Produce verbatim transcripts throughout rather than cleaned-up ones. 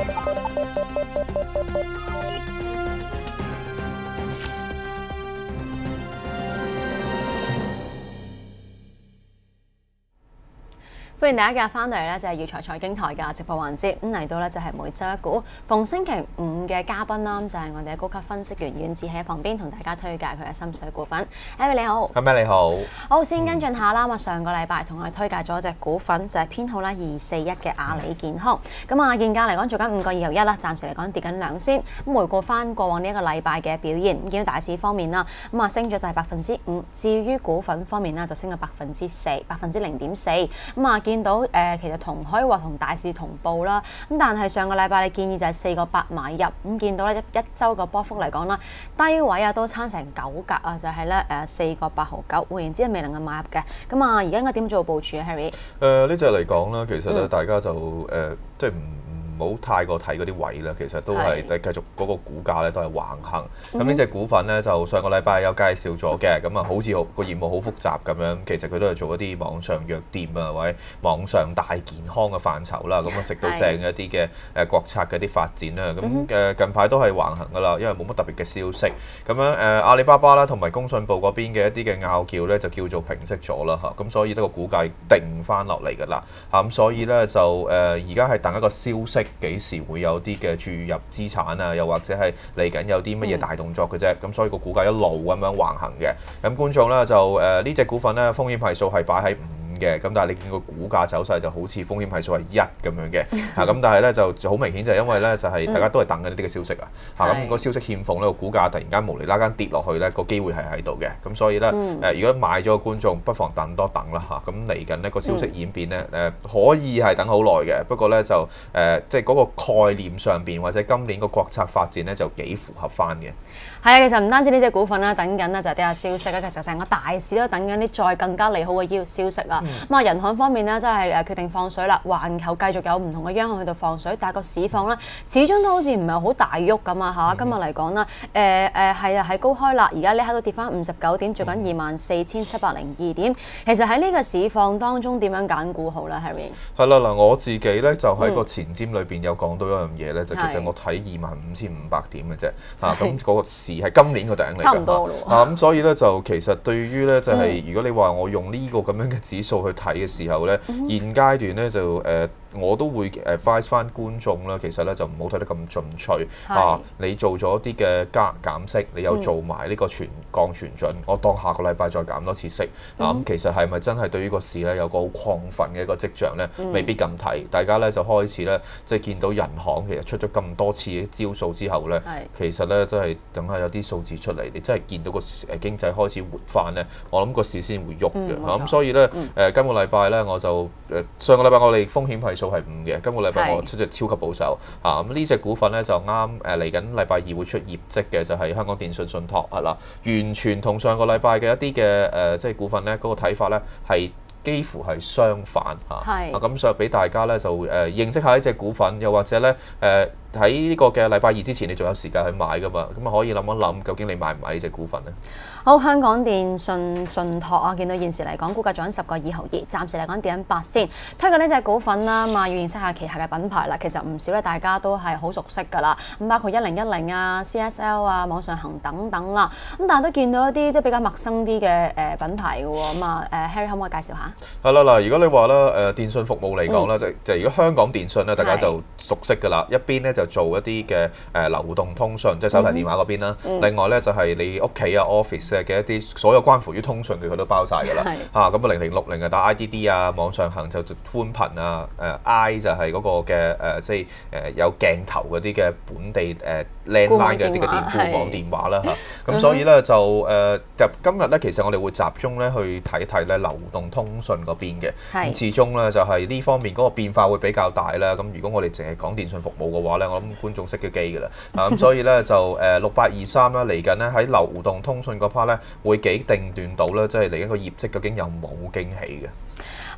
歡迎大家翻嚟咧，就係耀才財經台嘅直播環節。咁嚟到咧就係每週一股，逢星期五嘅嘉賓啦，就係我哋嘅高級分析員阮智喺旁邊同大家推介佢嘅心水股份。Harry 你好， 係咪你好？ 好，先跟進下啦。咁啊，上個禮拜同我哋推介咗隻股份就係編號啦二四一嘅阿里健康。咁啊，現價嚟講做緊五個二毫一啦，暫時嚟講跌緊兩仙。咁回顧翻過往呢一個禮拜嘅表現，見到大市方面啦，咁啊升咗就係百分之五。至於股份方面啦，就升咗百分之四，百分之零點四。咁啊，見到誒、呃、其實同可以話同大市同步啦，咁但係上個禮拜你建議就係四個八買入，咁見到咧一一週個波幅嚟講啦，低位啊都差成九格啊，就係咧誒四個八毫九，換言之係未能夠買入嘅。咁啊，而家應該點做部署啊 Harry？ 誒呢隻嚟講啦，其實咧、嗯、大家就誒、呃、即係唔唔好太過睇嗰啲位啦，其實都係繼續嗰個股價咧都係橫行。咁呢隻股份咧就上個禮拜有介紹咗嘅，咁啊好似好個業務好複雜咁樣，其實佢都係做一啲網上藥店啊或者網上大健康嘅範疇啦，咁啊食到正一啲嘅誒國策嘅啲發展啦。咁誒近排都係橫行噶啦，因為冇乜特別嘅消息。咁樣誒阿里巴巴啦同埋工信部嗰邊嘅一啲嘅拗撬咧就叫做平息咗啦嚇，咁所以呢個股價定翻落嚟噶啦嚇，咁所以咧就誒而家係等一個消息。幾時會有啲嘅注入資產啊？又或者係嚟緊有啲乜嘢大動作嘅啫？咁、嗯、所以個股價一路咁樣橫行嘅。咁觀眾咧就誒呢隻股份咧風險係數係擺喺五嘅，咁但係你見個股價走勢就好似風險係數係一咁樣嘅。嚇咁、嗯、但係咧就好明顯就係因為咧就係、是、大家都係等緊呢啲嘅消息啊。嚇咁、嗯、個消息欠奉呢個股價突然間無厘啦間跌落去咧個機會係喺度嘅。咁所以咧誒、嗯呃、如果買咗個觀眾不妨等多等啦嚇。咁嚟緊呢個消息演變咧誒、呃、可以係等好耐嘅，不過咧就誒即係嗰個概念上邊或者今年個國策發展咧就幾符合翻嘅。 係啊，其實唔單止呢隻股份啦，等緊咧就係啲下消息啦。其實成個大市都等緊啲再更加利好嘅醫療消息啦。咁啊、嗯，人行方面咧真係誒決定放水啦，環球繼續有唔同嘅央行去到放水，但係個市況咧始終都好似唔係好大喐咁啊嚇。今日嚟講啦，誒誒係啊係高開啦，而家呢刻都跌翻五十九點，做緊二萬四千七百零二點。其實喺呢個市況當中點樣揀股好咧 ，Harry？ 係啦嗱，我自己咧就喺個前瞻裏邊有講到一樣嘢咧，就其實我睇二萬五千五百點嘅啫嚇，咁嗰個市係今年個頂嚟嘅，差唔多咯喎。咁所以咧就其實對於咧就係、是、如果你話我用呢個咁樣嘅指數去睇嘅時候咧，嗯、現階段咧就誒。呃我都會 advise 翻觀眾啦，其實咧就唔好睇得咁進取啊！你做咗啲嘅加減息，你又做埋呢個全降全準，我當下個禮拜再減多次息啊！咁其實係咪真係對於個市咧有個好亢奮嘅一個跡象咧？未必咁睇，大家咧就開始咧即係見到人行其實出咗咁多次嘅招數之後咧，其實咧真係等下有啲數字出嚟，你真係見到個誒經濟開始活翻咧，我諗個市先會喐嘅嚇。咁所以咧誒今個禮拜咧我就誒上個禮拜我哋風險係數係五嘅，今個禮拜我出隻超級保守啊！咁呢隻股份咧就啱誒嚟緊禮拜二會出業績嘅，就係、是、香港電訊信託係啦，完全同上個禮拜嘅一啲嘅誒即係股份咧嗰、那個睇法咧係幾乎係相反嚇。係啊，咁所以俾大家咧就誒、呃、認識下呢隻股份，又或者咧誒喺呢個嘅禮拜二之前，你仲有時間去買噶嘛？咁啊可以諗一諗，究竟你買唔買呢隻股份咧？ 好，香港電訊信託啊，見到現時嚟講，股價漲緊十個二毫二，暫時嚟講跌緊八先。推介呢隻股份啦，嘛要認識下旗下嘅品牌啦。其實唔少咧，大家都係好熟悉㗎啦。咁包括一零一零啊、C S L 啊、網上行等等啦。咁但係都見到一啲即係比較陌生啲嘅誒品牌嘅喎。咁啊誒 Harry 可唔可以介紹下？ 係啦嗱，如果你話咧誒電訊服務嚟講咧，就就如果香港電訊咧，大家就熟悉㗎啦。一邊咧就做一啲嘅誒流動通訊，即係手提電話嗰邊啦。嗯、另外咧就係你屋企啊 office 嘅一啲所有關乎於通訊嘅佢都包晒㗎啦。嚇咁啊零零六零啊打 I D D 啊，網上行就寬頻啊，誒 I 就係嗰個嘅誒即係誒有鏡頭嗰啲嘅本地誒 landline 嘅啲嘅電固網電話啦嚇。咁所以咧就誒入今日咧其實我哋會集中咧去睇一睇咧流動通訊嗰邊嘅。咁始終咧就係呢方面嗰個變化會比較大啦。咁如果我哋淨係講電訊服務嘅話咧，我諗觀眾熄咗機㗎啦。啊咁所以咧就誒六八二三啦，嚟緊咧喺流動通訊嗰 part 咧會幾定斷到咧，即係嚟緊個業績究竟有冇驚喜嘅？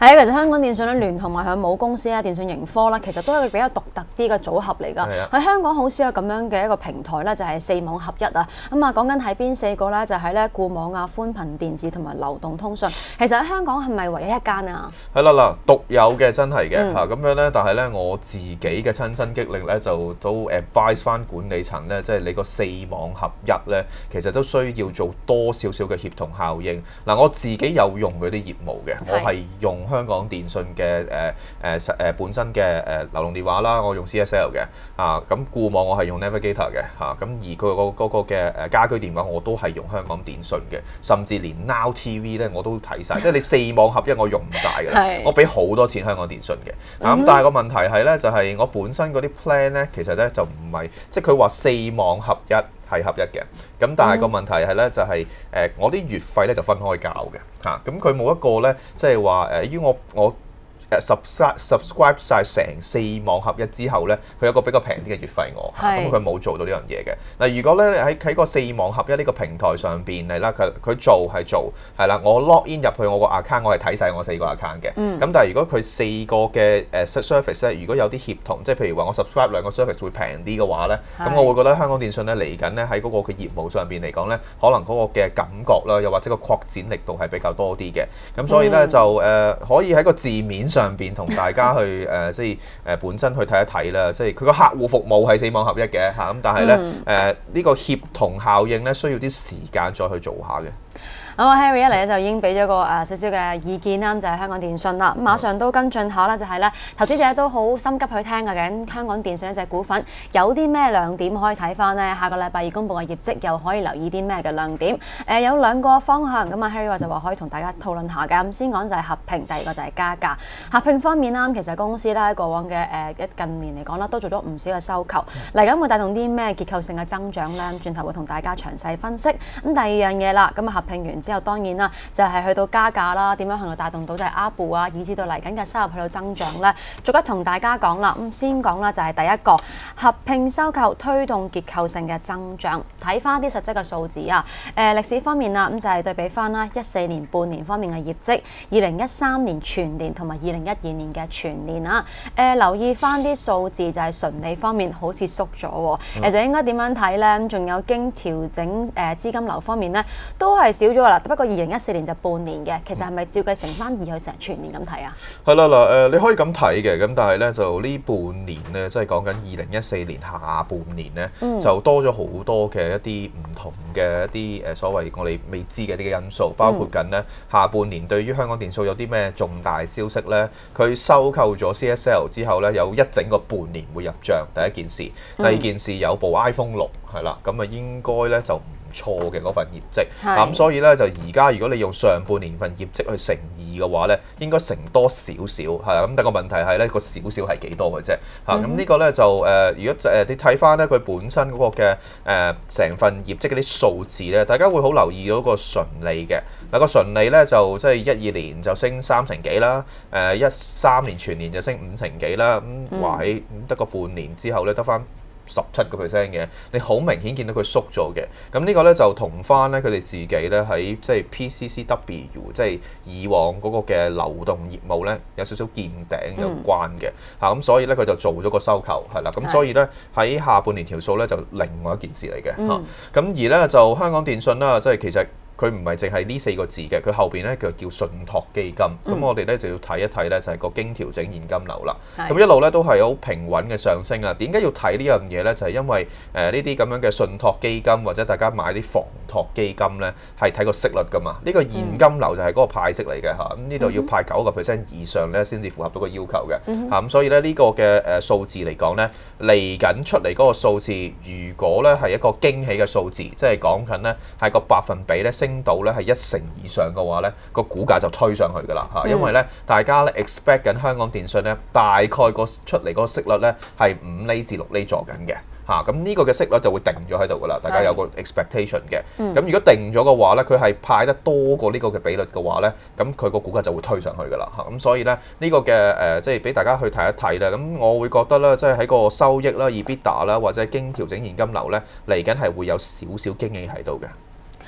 係啊，其實香港電訊咧聯同埋佢母公司啦，電訊盈科啦，其實都係一個比較獨特啲嘅組合嚟㗎。喺香港好少有咁樣嘅一個平台咧，就係四網合一啊。咁啊，講緊係邊四個咧？就係咧固網啊、寬頻電子同埋流動通訊。其實喺香港係咪唯一一間啊？ 係啦嗱，獨有嘅真係嘅嚇咁樣咧，但係咧我自己嘅親身經歷咧，就都 advise 翻管理層咧，即係你個四網合一咧，其實都需要做多少少嘅協同效應。嗱，我自己有用嗰啲業務嘅，我係用香港電訊嘅誒誒誒本身嘅誒流動電話啦，我用 C S L 嘅啊，咁固網我係用 Navigator 嘅嚇，咁、啊、而佢個嗰個嘅誒家居電話我都係用香港電訊嘅，甚至連 Now T V 咧我都睇晒。即係你四網合一我用唔晒㗎啦，我俾好多錢香港電訊嘅，咁、啊、但係個問題係咧，就係、是、我本身嗰啲 plan 咧，其實咧就唔係，即係佢話四網合一係合一嘅，咁但係個問題係咧，就係、是、誒我啲月費咧就分開交嘅嚇，咁佢冇一個咧，即係話誒，於我我。subscribe subscribe 曬成四網合一之後咧，佢有個比較平啲嘅月費我，咁佢冇做到呢樣嘢嘅。嗱，如果咧喺喺個四網合一呢個平台上邊嚟啦，佢佢做係做係啦，我 log in 入去我個 account，我係睇晒我四個 account 嘅。咁、嗯、但係如果佢四個嘅誒 service 咧，如果有啲協同，即係譬如話我 subscribe 兩個 service 會平啲嘅話咧，咁我會覺得香港電訊咧嚟緊咧喺嗰個嘅業務上邊嚟講咧，可能嗰個嘅感覺啦，又或者個擴展力度係比較多啲嘅。咁所以咧、嗯、就誒、呃、可以喺個字面上邊同大家去誒、呃，即係誒本身去睇一睇啦。即係佢個客戶服務係四網合一嘅嚇，咁但係咧誒呢、呃呢個協同效應咧需要啲時間再去做下嘅。 咁啊 Harry 一嚟咧就已經俾咗個誒少少嘅意見啦，就係、是、香港電訊啦。咁馬上都跟進下啦，就係咧投資者都好心急去聽嘅。緊香港電訊呢隻股份有啲咩亮點可以睇翻呢？下個禮拜二公佈嘅業績又可以留意啲咩嘅亮點？誒、呃、有兩個方向咁啊 Harry 話就話可以同大家討論下嘅。咁先講就係合併，第二個就係加價。合併方面啦，其實公司咧喺過往嘅誒一近年嚟講啦，都做咗唔少嘅收購。嚟緊會帶動啲咩結構性嘅增長咧？轉頭會同大家詳細分析。咁第二樣嘢啦，咁啊合併完之後，當然啦，就係、是、去到加價啦，點樣向佢帶動到就係 A R P U 啊，以至到嚟緊嘅收入去到增長咧，逐一同大家講啦。咁先講啦，就係第一個合併收購推動結構性嘅增長。睇翻啲實質嘅數字啊，誒、呃、歷史方面啦，咁就係對比翻啦一四年半年方面嘅業績，二零一三年全年同埋二零一二年嘅全年啊。誒、呃、留意翻啲數字就係純利方面好似縮咗喎，其實應該點樣睇咧？仲有經調整誒資金流方面咧，都係少咗啦。不過二零一四年就半年嘅，其實係咪照計乘翻二去成全年咁睇啊？係啦嗱，誒你可以咁睇嘅，咁但係咧就呢半年咧，即係講緊二零一四年下半年咧，嗯、就多咗好多嘅一啲唔同嘅一啲誒所謂我哋未知嘅呢個因素，包括緊咧下半年對於香港電訊有啲咩重大消息咧？佢收購咗 C S L 之後咧，有一整個半年會入帳，第一件事，第二件事有部 iPhone 六係啦，咁啊應該咧就錯嘅嗰份業績，咁、嗯、所以咧就而家如果你用上半年份業績去乘二嘅話咧，應該乘多少少係啦。咁但個問題係咧個少少係幾多嘅啫嚇。咁、嗯、呢個咧就誒、呃，如果誒、呃、你睇翻咧佢本身嗰個嘅誒成份業績嗰啲數字咧，大家會好留意到個純利嘅嗱。個純利咧就即係一二年就升三成幾啦，誒一三年全年就升五成幾啦。咁話喺得個半年之後咧得翻十七個 percent 嘅，你好明顯見到佢縮咗嘅。咁呢個咧就同翻咧佢哋自己咧喺即係 P C C W， 即係以往嗰個嘅流動業務咧有少少見頂有關嘅嚇。咁、嗯、所以咧佢就做咗個收購係啦。咁所以咧喺下半年條數咧就另外一件事嚟嘅嚇。咁、嗯、而咧就香港電訊啦，即係其實。佢唔係淨係呢四個字嘅，佢後邊咧佢叫信託基金。咁、嗯、我哋咧就要睇一睇咧，就係個經調整現金流啦。咁一路咧都係好平穩嘅上升啊。點解要睇呢樣嘢咧？就係、是、因為誒呢啲咁樣嘅信託基金或者大家買啲房託基金咧，係睇個息率噶嘛。呢、這個現金流就係嗰個派息嚟嘅嚇。咁呢度要派九個 percent 以上咧，先至符合到個要求嘅嚇。咁、嗯嗯、所以咧呢個嘅誒數字嚟講咧，嚟緊出嚟嗰個數字，如果咧係一個驚喜嘅數字，即係講緊咧係個百分比咧升到咧係一成以上嘅話咧，個股價就推上去㗎啦嚇，因為咧大家咧 expect 緊香港電訊咧大概個出嚟嗰個息率咧係五厘至六厘坐緊嘅嚇，咁呢個嘅息率就會定咗喺度㗎啦，大家有個 expectation 嘅。咁、嗯、如果定咗嘅話咧，佢係派得多過呢個嘅比率嘅話咧，咁佢個股價就會推上去㗎啦嚇。咁所以咧呢、呢個嘅誒、呃、即係俾大家去睇一睇啦。咁我會覺得咧，即係喺個收益啦、EBITDA 啦或者經調整現金流咧嚟緊係會有少少驚喜喺度嘅。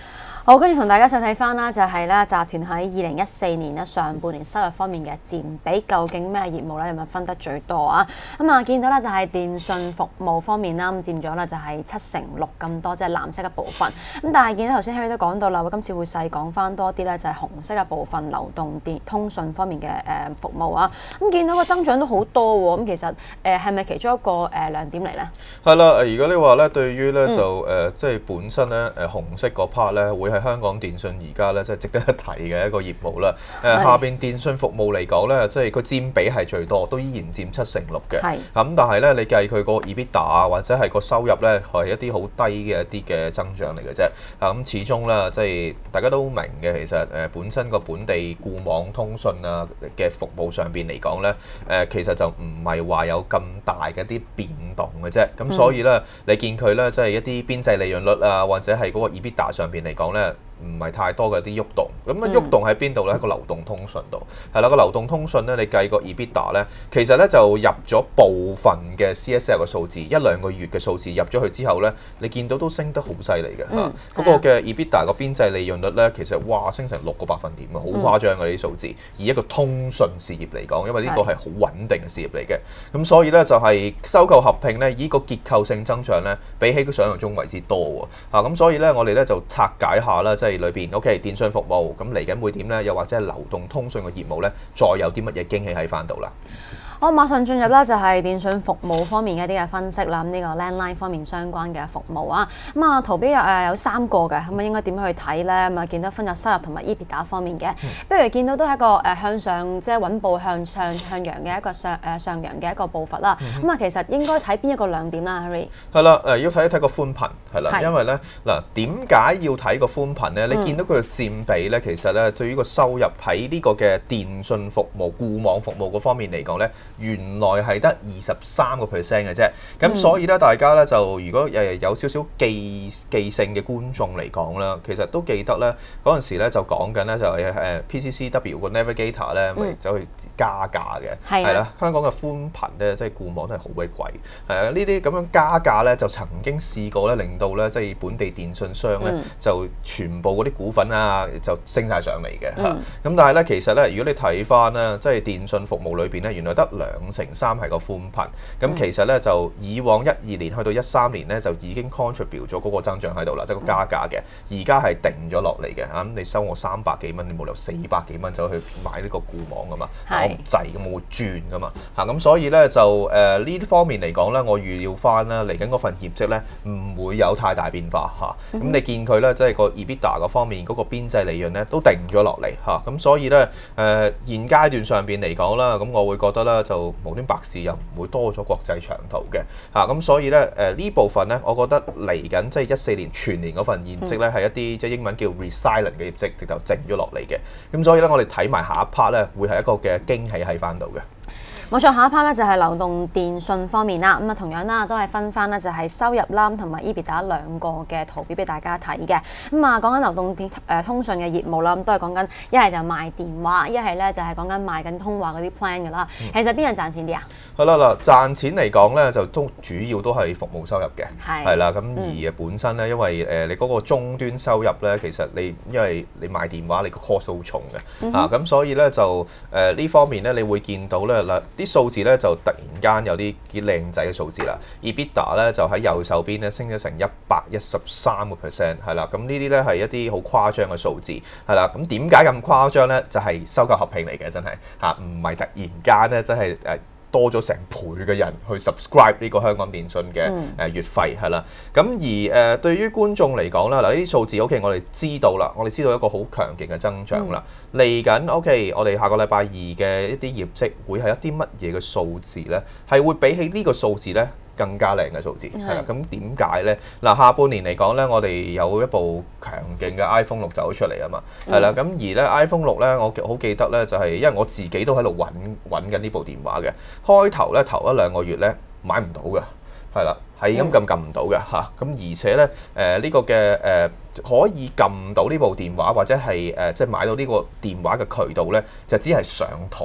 好，跟住同大家再睇翻啦，就係咧集團喺二零一四年咧上半年收入方面嘅佔比，究竟咩業務咧有冇分得最多啊？咁啊見到咧就係電訊服務方面啦，咁佔咗咧就係七成六咁多，即係藍色嘅部分。咁但係見到頭先 Harry 都講到啦，今次會細講翻多啲咧，就係紅色嘅部分流動電通訊方面嘅誒服務啊。咁見到個增長都好多喎，咁其實誒係咪其中一個誒亮點嚟咧？ 係啦，如果你話咧對於咧就誒即係本身咧誒紅色嗰 part 咧會係香港電訊而家咧即係值得一提嘅一個業務啦。誒下邊電訊服務嚟講咧，即係佢佔比係最多，都依然佔七成六嘅。係咁，但係咧你計佢個 EBITDA 啊，或者係個收入咧係一啲好低嘅一啲嘅增長嚟嘅啫。啊咁始終啦，即係大家都明嘅，其實誒本身個本地固網通訊啊嘅服務上邊嚟講咧，誒其實就唔係話有咁大嘅一啲變動嘅啫。咁所以咧，你見佢咧即係一啲邊際利潤率啊，或者係嗰個 EBITDA 上邊嚟講咧，唔係太多嘅啲喐動，咁啊喐動喺邊度咧？喺個流動通訊度，係啦，個流動通訊咧，你計個 EBITDA 咧，其實咧就入咗部分嘅 C S L 嘅數字，一兩個月嘅數字入咗去之後咧，你見到都升得好犀利嘅嚇。嗰、嗯、個嘅 EBITDA 個邊際利潤率咧，其實哇升成六個百分點啊，好誇張嘅呢啲數字。以一個通訊事業嚟講，因為呢個係好穩定嘅事業嚟嘅，咁所以咧就係收購合併咧，依個結構性增長咧，比起佢想象中為之多喎。啊咁，所以咧我哋咧就拆解下啦，即係裏邊 OK 電訊服務咁嚟緊會點咧？又或者係流動通訊嘅業務咧，再有啲乜嘢驚喜喺翻度啦？ 我馬上進入啦，就係電訊服務方面嘅一啲嘅分析啦。咁呢個 landline 方面相關嘅服務啊，咁啊圖表有誒有三個嘅，咁啊應該點樣去睇咧？咁啊見到分入收入同埋 EBITDA 方面嘅，不如見到都係一個誒向上即係穩步向上向揚嘅一個上誒上揚嘅一個步伐啦。咁啊其實應該睇邊一個亮點啦 ，Harry？ 係啦，誒要睇一睇個寬頻係啦，因為咧嗱點解要睇個寬頻咧？你見到佢嘅佔比咧，其實咧對於個收入喺呢個嘅電訊服務固網服務嗰方面嚟講咧，原來係得二十三個 percent 嘅啫，咁、嗯、所以咧，大家咧就如果誒有少少記記性嘅觀眾嚟講啦，其實都記得咧嗰陣時咧就講緊咧就係誒 P C C W 個 Navigator 咧咪走去加價嘅，係啦、嗯，香港嘅寬頻咧即係固網都係好鬼貴，係啊，呢啲咁樣加價咧就曾經試過咧令到咧即係本地電訊商咧、嗯、就全部嗰啲股份啊就升晒上嚟嘅嚇，咁、嗯、但係咧其實咧如果你睇翻咧即係電訊服務裏邊咧原來得兩成三係個寬頻，咁其實咧就以往一二年去到一三年咧就已經 contribute 咗嗰個增長喺度啦，即係個加價嘅，而家係定咗落嚟嘅嚇。咁你收我三百幾蚊，你冇理由四百幾蚊走去買呢個固網噶嘛？我唔制咁，我會轉噶嘛嚇。咁所以咧就誒呢啲方面嚟講咧，我預料翻啦嚟緊嗰份業績咧唔會有太大變化嚇。咁、嗯、你見佢咧即係個 EBITDA 嗰方面嗰個邊際利潤咧都定咗落嚟嚇。咁所以咧誒、呃、現階段上邊嚟講啦，咁我會覺得咧就無端白事又唔會多咗國際長途嘅嚇，咁、啊、所以咧誒呢、呃、部分咧，我覺得嚟緊即係一四年全年嗰份業績咧，係、嗯、一啲即係英文叫 resilient 嘅業績，直頭靜咗落嚟嘅。咁所以咧，我哋睇埋下一 part 咧，會係一個嘅驚喜喺翻度嘅。 冇錯，下一 part 咧就係流動電訊方面啦。咁啊，同樣啦，都係分翻咧就係收入啦，同埋 EBITDA 兩個嘅圖表俾大家睇嘅。咁啊，講緊流動電誒通訊嘅業務啦，咁都係講緊一係就賣電話，一係咧就係講緊賣緊通話嗰啲 plan 㗎啦。其實邊樣賺錢啲啊？係啦嗱，賺錢嚟講咧，就都主要都係服務收入嘅，係啦。咁而本身咧，因為誒你嗰個終端收入咧，其實你因為你賣電話，你個 cost 好重嘅、嗯、啊，咁所以咧就誒呢、呃、方面咧，你會見到咧嗱。啲數字咧就突然間有啲幾靚仔嘅數字啦 ，EBITDA 咧就喺右手邊咧升咗成一百一十三個 percent， 係啦，咁呢啲咧係一啲好誇張嘅數字，係啦，咁點解咁誇張咧？就係、是、收購合併嚟嘅，真係嚇，唔係突然間咧，真係誒。多咗成倍嘅人去 subscribe 呢個香港電訊嘅誒月費係啦，咁、嗯、而誒、呃、對於觀眾嚟講啦，嗱呢啲數字 OK， 我哋知道啦，我哋知道一個好強勁嘅增長啦。嚟緊、嗯、OK，我哋下個禮拜二嘅一啲業績會係一啲乜嘢嘅數字咧？係會比起呢個數字咧更加靚嘅數字係啦。咁點解咧？嗱，下半年嚟講咧，我哋有一部強勁嘅 iPhone 六走出嚟啊嘛，係啦。咁、嗯、而咧 iPhone 六咧，我好記得咧，就係因為我自己都喺度揾揾緊呢部電話嘅。開頭咧頭一兩個月咧買唔到嘅，係啦，係咁撳撳唔到嘅嚇。咁、嗯、而且咧誒呢、呃這個嘅誒、呃、可以撳到呢部電話或者係誒即係買到呢個電話嘅渠道咧，就只係上台。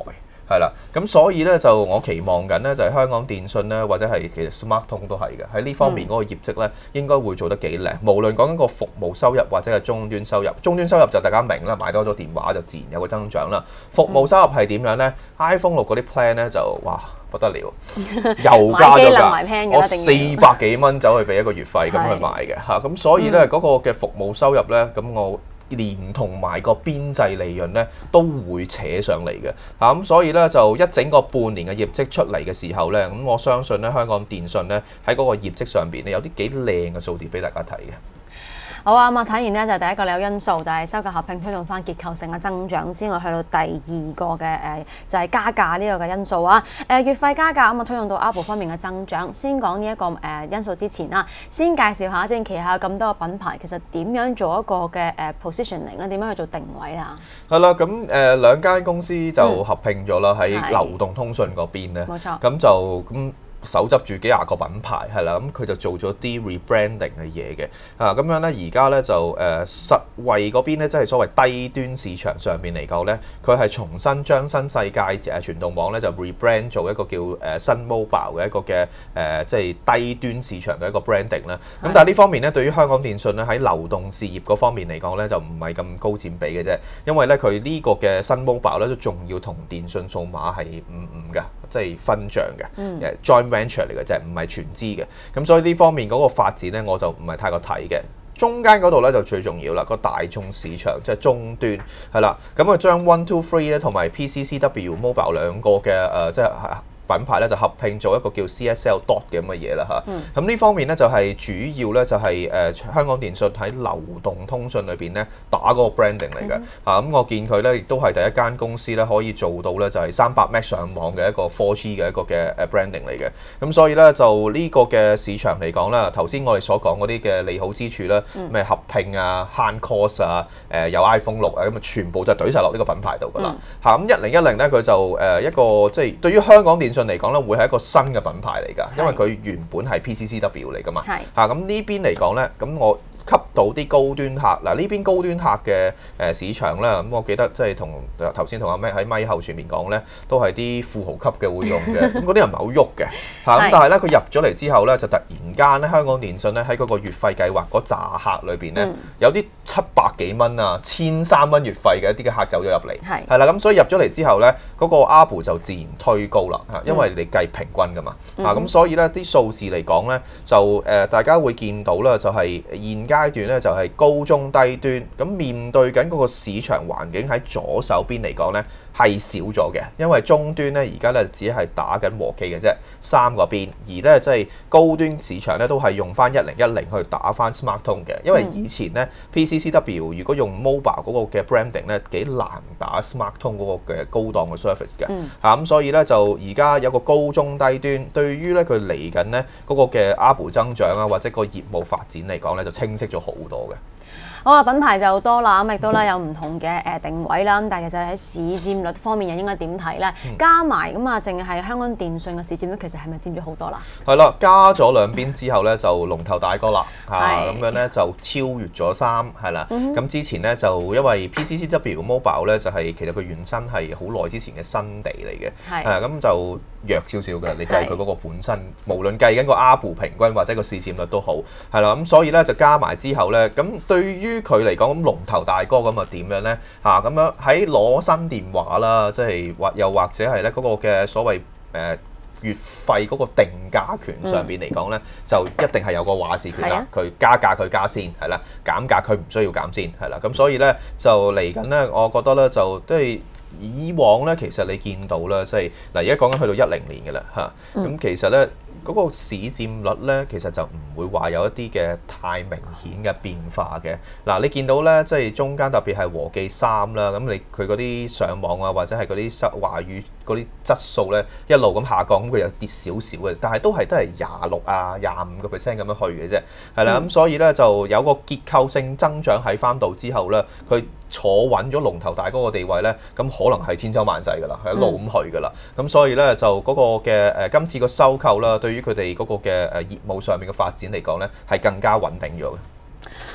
係啦，咁所以咧就我期望緊咧就係香港電訊咧，或者係其實 SmarTone 都係嘅，喺呢方面嗰個業績咧應該會做得幾靚。無論講緊個服務收入或者係終端收入，終端收入就大家明啦，買多咗電話就自然有個增長啦。服務收入係點樣咧 ？iPhone 六嗰啲 plan 咧就哇不得了，又加咗㗎，我四百幾蚊走去俾一個月費咁去買嘅嚇，咁所以咧嗰個嘅服務收入咧，咁我連同埋個邊際利潤咧都會扯上嚟嘅嚇，咁所以咧就一整個半年嘅業績出嚟嘅時候咧，咁我相信咧香港電訊咧喺嗰個業績上邊咧有啲幾靚嘅數字俾大家睇嘅。 好啊，咁啊睇完呢，就係第一個利好因素，就係收購合併推動翻結構性嘅增長之外，去到第二個嘅誒就係加價呢個嘅因素啊。誒月費加價咁啊推動到 Apple 方面嘅增長。先講呢一個誒因素之前啦，先介紹下先，旗下有咁多個品牌，其實點樣做一個嘅誒 positioning 咧？點樣去做定位啊？係啦，咁誒兩間公司就合併咗啦，喺、嗯、流動通訊嗰邊咧， 冇錯， 咁就咁。手執住幾廿個品牌係啦，咁佢就做咗啲 rebranding 嘅嘢嘅啊，咁樣咧而家咧就誒、呃、實惠嗰邊咧，即係所謂低端市場上面嚟講咧，佢係重新將新世界誒傳動網咧就 rebrand 做一個叫誒、呃、新 mobile 嘅一個嘅誒、呃、即係低端市場嘅一個 branding 啦。咁但係呢方面咧，對於香港電訊咧喺流動事業嗰方面嚟講咧，就唔係咁高佔比嘅啫，因為咧佢呢個嘅新 mobile 咧都仲要同電訊數碼係五五嘅，即係分賬嘅，誒 joint venture 嚟嘅啫，唔係全資嘅，咁所以呢方面嗰個發展咧，我就唔係太過睇嘅。中間嗰度咧就最重要啦，個大眾市場即係終端係啦，咁啊將 One Two Three 咧同埋 P C C W Mobile 兩個嘅誒、呃、即係。品牌咧就合併做一個叫 C S L Dot 嘅咁嘅嘢啦嚇，咁呢、嗯、方面咧就係主要咧就係誒香港電訊喺流動通訊裏邊咧打嗰個 branding 嚟嘅嚇，咁、嗯嗯、我見佢咧亦都係第一間公司咧可以做到咧就係三百 M B 上網嘅一個 four G 嘅一個嘅誒 branding 嚟嘅，咁所以咧就呢個嘅市場嚟講啦，頭先我哋所講嗰啲嘅利好之處咧，咩、嗯、合併啊、慳 cost 啊、誒有 iPhone 六啊，咁啊全部就懟晒落呢個品牌度㗎啦嚇，咁一零一零咧佢就誒一個即係對於香港電訊嚟講咧，會係一個新嘅品牌嚟㗎，因為佢原本係 P C C W 嚟㗎嘛。係嚇，咁呢邊嚟講咧，咁我吸到啲高端客嗱，呢邊高端客嘅誒市場咧，咁我記得即係同頭先同阿 Mac 喺咪後前面講咧，都係啲富豪級嘅會用嘅，咁嗰啲人唔係好喐嘅嚇，咁但係咧佢入咗嚟之後咧，就突然間咧香港電訊咧喺嗰個月費計劃嗰扎客裏邊咧，嗯、有啲七百幾蚊啊、千三蚊月費嘅一啲嘅客走咗入嚟，係係啦，咁所以入咗嚟之後咧，嗰、嗰個 A R P U 就自然推高啦嚇，因為你計平均㗎嘛，啊咁、嗯、所以咧啲數字嚟講咧，就誒、呃、大家會見到啦，就係現階段咧就係高中低端，咁面對緊嗰個市場環境喺左手邊嚟講咧係少咗嘅，因為中端咧而家咧只係打緊和記嘅啫，三個邊，而咧即係高端市場咧都係用翻一零一零去打翻 SmarTone 嘅，因為以前咧 P C C W 如果用 mobile 嗰個嘅 branding 咧幾難打 SmarTone 嗰個嘅高檔嘅 service 嘅，嚇咁、嗯啊、所以咧就而家有個高中低端，對於咧佢嚟緊咧嗰個嘅 A R P U 增長啊或者個業務發展嚟講咧就清晰咗好多嘅。 好啊，品牌就多啦，咁亦都咧有唔同嘅誒定位啦。咁但係其實喺市佔率方面又應該點睇咧？嗯、加埋咁啊，淨係香港電訊嘅市佔率其實係咪佔咗好多啦？係啦，加咗兩邊之後咧，就龍頭大哥啦嚇，咁樣咧就超越咗三係啦。咁、嗯、哼之前咧就因為 P C C W Mobile 咧就係、是、其實佢原身係好耐之前嘅新地嚟嘅，係咁是就弱少少嘅。你計佢嗰個本身，是無論計緊個 A R P U 平均或者個市佔率都好係啦。咁所以咧就加埋之後咧，咁對於於佢嚟講，咁龍頭大哥咁啊點樣咧？嚇咁樣喺攞新電話啦，即係或又或者係咧嗰個嘅所謂誒、呃、月費嗰個定價權上邊嚟講咧，嗯、就一定係有個話事權啦。佢、啊、加價佢加先係啦，減價佢唔需要減先係啦。咁所以咧就嚟緊咧，我覺得咧就即係以往咧，其實你見到啦，即係嗱而家講緊去到一零年嘅啦嚇，咁、嗯、其實咧。嗰個市佔率咧，其實就唔會話有一啲嘅太明顯嘅變化嘅。嗱，你見到咧，即係中間特別係和記三啦，咁你佢嗰啲上網啊，或者係嗰啲華語嗰啲質素咧，一路咁下降，咁佢又跌少少嘅，但係都係都係廿六啊、廿五個 percent 咁樣去嘅啫，係啦。咁、嗯、所以咧就有個結構性增長喺翻度之後咧，佢坐穩咗龍頭大哥嘅地位咧，咁可能係千秋萬世㗎啦，係一路咁去㗎啦。咁、嗯、所以咧就嗰個嘅誒今次個收購啦，對於佢哋嗰個嘅誒業務上面嘅發展嚟講咧，係更加穩定咗嘅。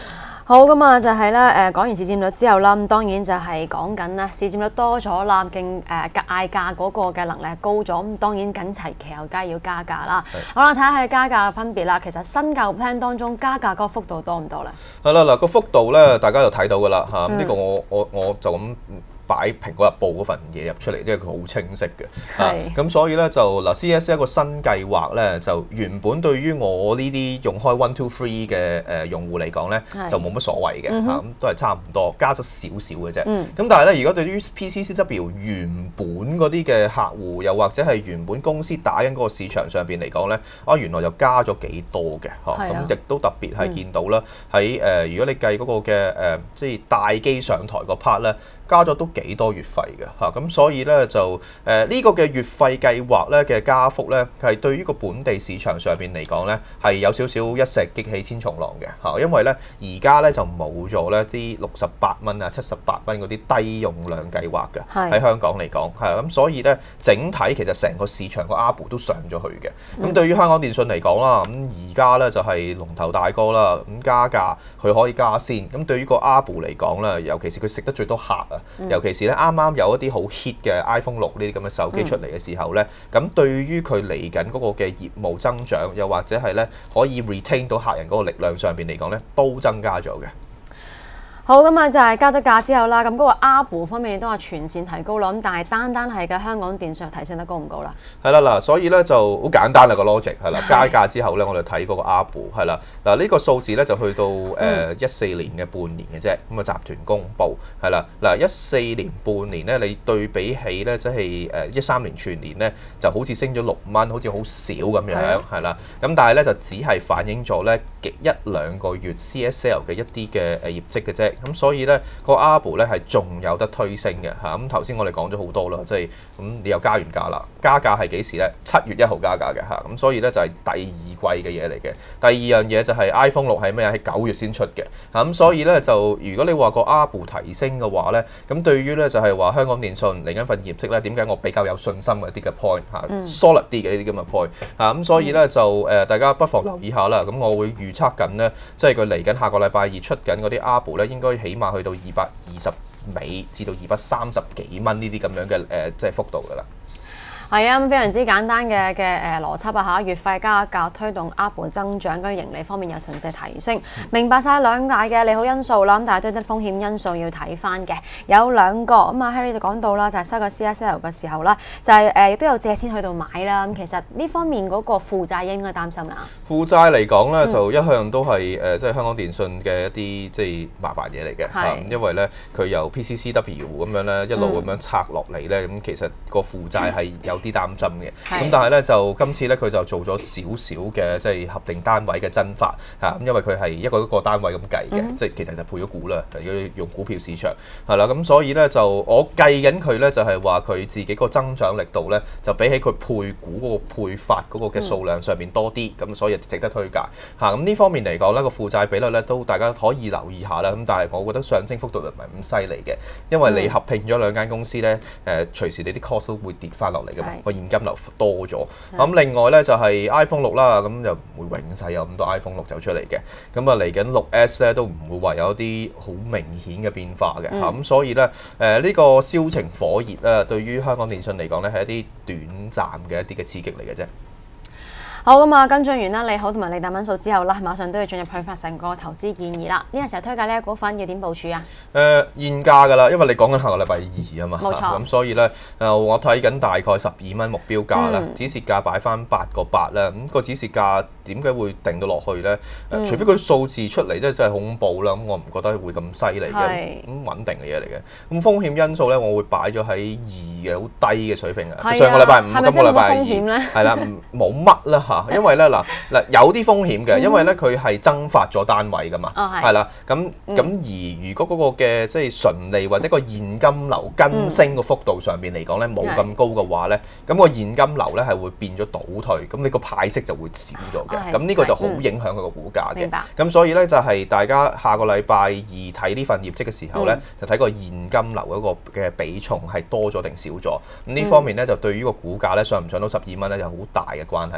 好咁啊，就係咧誒講完市佔率之後啦，咁當然就係講緊咧市佔率多咗啦，競誒嗌價嗰個嘅能力係高咗，咁當然緊齊其後梗係要加價啦。好啦，睇下係加價嘅分別啦。其實新舊 plan 當中加價嗰個幅度多唔多咧？ 係啦，嗱個幅度咧，大家就睇到㗎啦嚇。咁、嗯、呢、呢個我我我就咁擺蘋果日報嗰份嘢入出嚟，即係佢好清晰嘅。係。咁、啊、所以咧就嗱 C S 一個新計劃咧，就原本對於我呢啲用開 one two three 嘅誒用戶嚟講咧，就冇乜所謂嘅嚇，咁、嗯、都係差唔多，加咗少少嘅啫。咁、嗯、但係咧，如果對於 P C C W 原本嗰啲嘅客戶，又或者係原本公司打緊嗰個市場上邊嚟講咧，啊原來就加咗幾多嘅嚇，咁亦、啊、都特別係見到啦，喺誒、呃、如果你計嗰個嘅誒、呃、即係大機上台個 part 咧。加咗都幾多月費嘅嚇，咁所以咧就誒呢、呃這個嘅月費計劃咧嘅加幅咧係對於個本地市場上邊嚟講咧係有少少一石激起千重浪嘅嚇，因為咧而家咧就冇咗咧啲六十八蚊啊、七十八蚊嗰啲低用量計劃嘅喺香港嚟講係咁，所以咧整體其實成個市場個 A R P U 都上咗去嘅。咁、嗯、對於香港電訊嚟講啦，咁而家咧就係龍頭大哥啦，咁加價佢可以加先。咁對於個 A R P U 嚟講咧，尤其是佢食得最多客啊。嗯、尤其是咧，啱啱有一啲好 hit 嘅 iPhone 六呢啲咁嘅手機出嚟嘅時候咧，咁、嗯、對於佢嚟緊嗰個嘅業務增長，又或者係咧可以 retain 到客人嗰個力量上邊嚟講咧，都增加咗嘅。 好咁啊，就係加咗價之後啦，咁嗰個 A R P U 方面都話全線提高啦，咁但係單單係嘅香港電訊提升得高唔高啦？係啦，嗱，所以咧就好簡單啦個 logic 係啦，加價之後咧，我哋睇嗰個 A R P U 係啦，嗱呢個數字咧就去到誒一四年嘅半年嘅啫，咁啊集團公佈係啦，嗱一四年半年咧，你對比起咧即係誒一三年全年咧，就好似升咗六蚊，好似好少咁樣係啦，咁但係咧就只係反映咗咧一兩個月 C S L 嘅一啲嘅誒業績嘅啫。咁所以咧個 A R P U 咧係仲有得推升嘅嚇，咁頭先我哋講咗好多啦，即係咁你又加完價啦，加價係幾時咧？七月一號加價嘅嚇，咁所以咧就係第二季嘅嘢嚟嘅。第二樣嘢就係 iPhone 六係咩啊？喺九月先出嘅嚇，咁所以咧就如果你話個 A R P U 提升嘅話咧，咁對於咧就係話香港電訊嚟緊份業績咧，點解我比較有信心嘅啲嘅 point 嚇、嗯、solid 啲嘅呢啲咁嘅 point 嚇，咁所以咧就誒大家不妨留意下啦。咁我會預測緊咧，即係佢嚟緊下個禮拜二出緊嗰啲 A R P U 咧，應該起碼去到二百二十尾至到二百三十幾蚊呢啲咁樣嘅誒、呃，即係幅度㗎啦。係啊，咁非常之簡單嘅嘅誒邏輯啊嚇，月費加價推動 A R P U 增長，跟住盈利方面有實際提升，明白晒兩大嘅利好因素啦。咁但係都啲風險因素要睇翻嘅，有兩個咁啊 Harry 就講到啦，就係、是、收個 C S L 嘅時候啦，就係誒亦都有借錢去到買啦。咁其實呢方面嗰個負債應該擔心啊。負債嚟講咧，就一向都係誒即係香港電訊嘅一啲即係麻煩嘢嚟嘅，係因為咧佢由 P C C W 咁樣咧一路咁樣拆落嚟咧，咁、嗯、其實個負債係有啲擔心嘅，咁但係咧就今次咧佢就做咗少少嘅即係合訂單位嘅增發嚇，咁因為佢係一個一個單位咁計嘅，嗯、即係其實就配咗股啦，如果用股票市場係啦，咁所以咧就我計緊佢咧就係話佢自己個增長力度咧就比起佢配股嗰個配發嗰個嘅數量上面多啲，咁、嗯、所以值得推介嚇。咁呢方面嚟講咧個負債比率咧都大家可以留意下啦。咁但係我覺得上升幅度就唔係咁犀利嘅，因為你合併咗兩間公司咧，誒、呃、隨時你啲 cost 都會跌翻落嚟㗎嘛。現金流多咗，咁另外咧就係 iPhone 六啦，咁就唔會永世有咁多 iPhone 六走出嚟嘅，咁啊嚟緊六 S 咧都唔會話有一啲好明顯嘅變化嘅，咁、嗯、所以咧誒呢個燒情火熱咧，對於香港電訊嚟講咧係一啲短暫嘅一啲嘅刺激嚟嘅啫。好咁啊，跟進完啦，利好同埋利淡因素之後啦，馬上都要進入去發成個投資建議啦。呢個時候推介呢個股份要點部署啊？誒、呃、現價㗎啦，因為你講緊下個禮拜二啊嘛，冇錯。咁、啊、所以咧誒、呃，我睇緊大概十二蚊目標價啦，嗯、止蝕價擺翻八個八啦。咁、那個止蝕價點解會定到落去咧、呃？除非佢數字出嚟真係真係恐怖啦，咁我唔覺得會咁犀利嘅，咁穩定嘅嘢嚟嘅。咁風險因素咧，我會擺咗喺二嘅好低嘅水平啊。上個禮拜五，今個禮拜二，係啦，冇乜啦嚇。因為咧嗱嗱有啲風險嘅，因為咧佢係增發咗單位噶嘛，係啦、哦，咁咁、嗯、而如果嗰個嘅即係純利或者個現金流跟升個幅度上邊嚟講咧冇咁高嘅話咧，咁、那個現金流咧係會變咗倒退，咁你個派息就會少咗嘅，咁呢、哦、個就好影響佢個股價嘅。咁所以咧就係大家下個禮拜二睇呢份業績嘅時候咧，嗯、就睇個現金流嗰個嘅比重係多咗定少咗，咁呢方面咧就對於個股價咧上唔上到十二蚊咧有好大嘅關係㗎啦。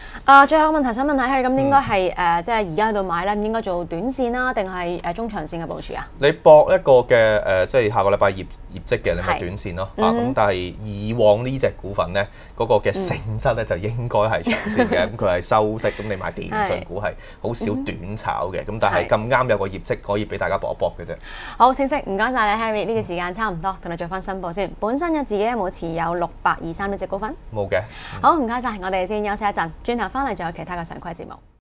啊，最後一個問題想問下 Harry，咁應該係誒即係而家喺度買咧，應該做短線啦，定係誒中長線嘅部署啊？ 你搏一個嘅誒，即係下個禮拜業業績嘅，你咪短線咯嚇。咁但係以往呢隻股份咧，嗰個嘅性質咧就應該係長線嘅。咁佢係收息，咁你買電信股係好少短炒嘅。咁但係咁啱有個業績可以俾大家搏一搏嘅啫。 好清晰，唔該晒你 Harry。呢個時間差唔多，同你做翻申報先。本身有自己有冇持有六八二三呢隻股份？ 冇嘅。 好，唔該晒，我哋先休息一陣，轉頭翻嚟仲有其他嘅常規節目。